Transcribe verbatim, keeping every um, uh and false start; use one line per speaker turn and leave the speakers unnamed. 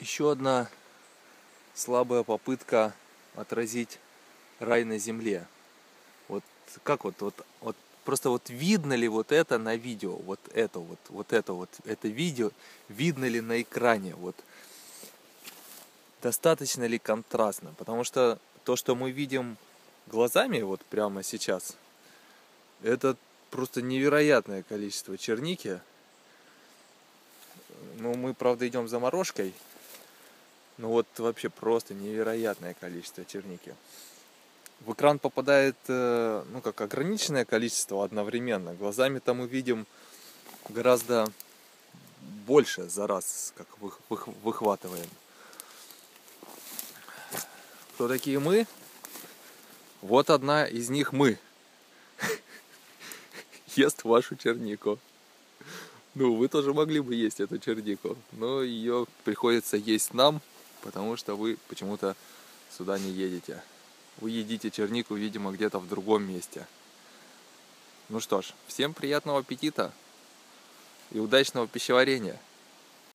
Еще одна слабая попытка отразить рай на земле. Вот как вот, вот, вот просто вот видно ли вот это на видео, вот это вот, вот это вот, это видео, видно ли на экране, вот достаточно ли контрастно, потому что то, что мы видим глазами вот прямо сейчас, это просто невероятное количество черники. Ну, мы, правда, идем за морожкой. Ну вот вообще просто невероятное количество черники. В экран попадает, ну как, ограниченное количество одновременно. Глазами-то мы видим гораздо больше за раз, как выхватываем. Кто такие мы? Вот одна из них мы. Ест вашу чернику. Ну, вы тоже могли бы есть эту чернику, но ее приходится есть нам, потому что вы почему-то сюда не едете. Вы едите чернику, видимо, где-то в другом месте. Ну что ж, всем приятного аппетита и удачного пищеварения!